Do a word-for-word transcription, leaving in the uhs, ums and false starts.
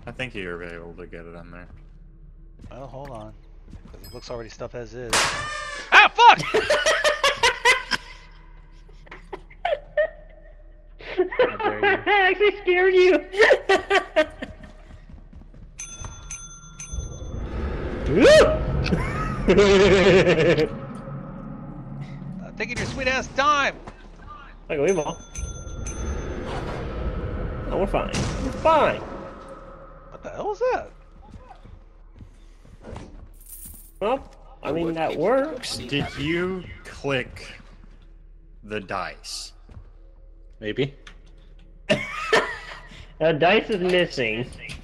I think you're able to get it on there. Well, hold on. Because it looks already stuff as is. Ah, fuck! How dare you. I actually scared you. Uh, taking your sweet ass time! I go evil. No, we're fine. We're fine. What the hell is that? Well, I mean, that works. Did you click the dice? Maybe. Uh, dice is missing.